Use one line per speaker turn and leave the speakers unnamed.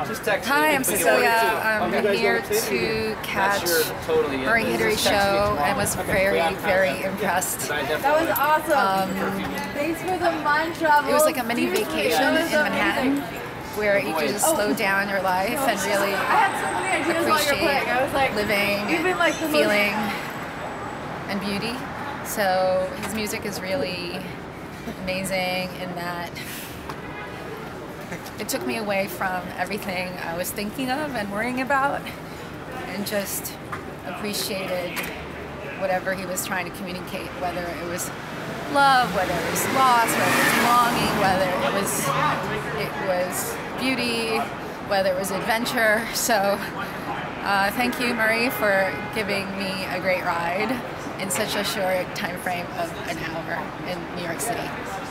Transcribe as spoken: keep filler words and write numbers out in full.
Hi, I'm Cecilia. I'm here to catch Murray Hidary's show and was very, very impressed.
That was awesome.
Um,
Thanks for the mind travel.
it was like a mini vacation in Manhattan where you could just slow down your life and really appreciate living,
like the
feeling, and beauty. So his music is really amazing in that it took me away from everything I was thinking of and worrying about, and just appreciated whatever he was trying to communicate, whether it was love, whether it was loss, whether it was longing, whether it was it was beauty, whether it was adventure. So uh, thank you, Murray, for giving me a great ride in such a short time frame of an hour in New York City.